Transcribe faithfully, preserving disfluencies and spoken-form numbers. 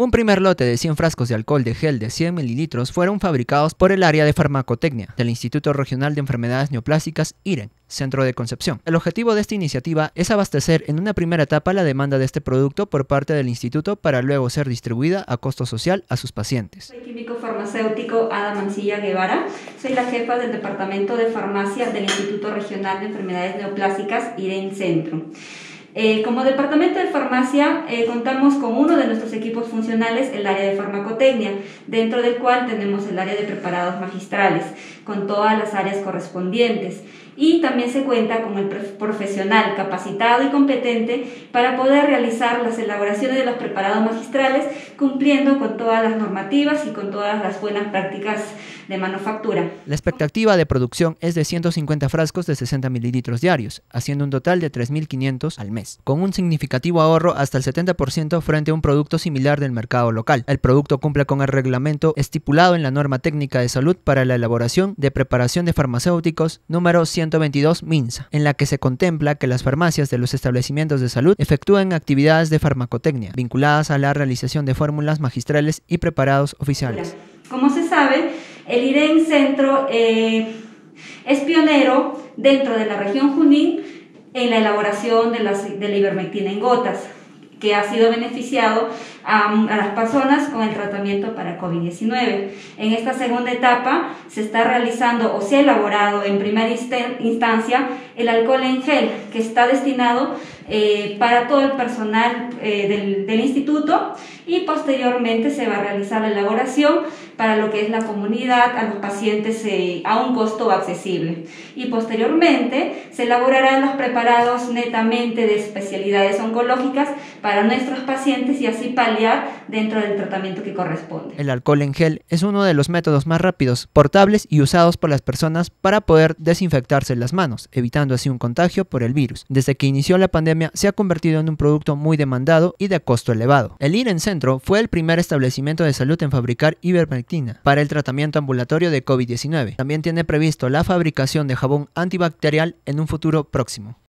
Un primer lote de cien frascos de alcohol de gel de cien mililitros fueron fabricados por el área de farmacotecnia del Instituto Regional de Enfermedades Neoplásicas I R E N, Centro de Concepción. El objetivo de esta iniciativa es abastecer en una primera etapa la demanda de este producto por parte del instituto para luego ser distribuida a costo social a sus pacientes. Soy químico farmacéutico Ada Mancilla Guevara, soy la jefa del Departamento de Farmacia del Instituto Regional de Enfermedades Neoplásicas I R E N Centro. Eh, como departamento de farmacia eh, contamos con uno de nuestros equipos funcionales, el área de farmacotecnia, dentro del cual tenemos el área de preparados magistrales, con todas las áreas correspondientes. Y también se cuenta con el profesional capacitado y competente para poder realizar las elaboraciones de los preparados magistrales, cumpliendo con todas las normativas y con todas las buenas prácticas de manufactura. La expectativa de producción es de ciento cincuenta frascos de sesenta mililitros diarios, haciendo un total de tres mil quinientos al mes, con un significativo ahorro hasta el setenta por ciento frente a un producto similar del mercado local. El producto cumple con el reglamento estipulado en la norma técnica de salud para la elaboración de preparación de farmacéuticos número ciento veintidós MINSA, en la que se contempla que las farmacias de los establecimientos de salud efectúen actividades de farmacotecnia vinculadas a la realización de fórmulas magistrales y preparados oficiales. Como se sabe, el I R E N Centro eh, es pionero dentro de la región Junín en la elaboración de, las, de la ivermectina en gotas, que ha sido beneficiado a, a las personas con el tratamiento para COVID diecinueve. En esta segunda etapa se está realizando o se ha elaborado en primera instancia el alcohol en gel, que está destinado eh, para todo el personal eh, del, del instituto, y posteriormente se va a realizar la elaboración para lo que es la comunidad, a los pacientes eh, a un costo accesible. Y posteriormente se elaborarán los preparados netamente de especialidades oncológicas para nuestros pacientes y así paliar dentro del tratamiento que corresponde. El alcohol en gel es uno de los métodos más rápidos, portables y usados por las personas para poder desinfectarse las manos, evitando así un contagio por el virus. Desde que inició la pandemia se ha convertido en un producto muy demandado y de costo elevado. El I R E N Centro fue el primer establecimiento de salud en fabricar ivermectina para el tratamiento ambulatorio de COVID diecinueve. También tiene previsto la fabricación de jabón antibacterial en un futuro próximo.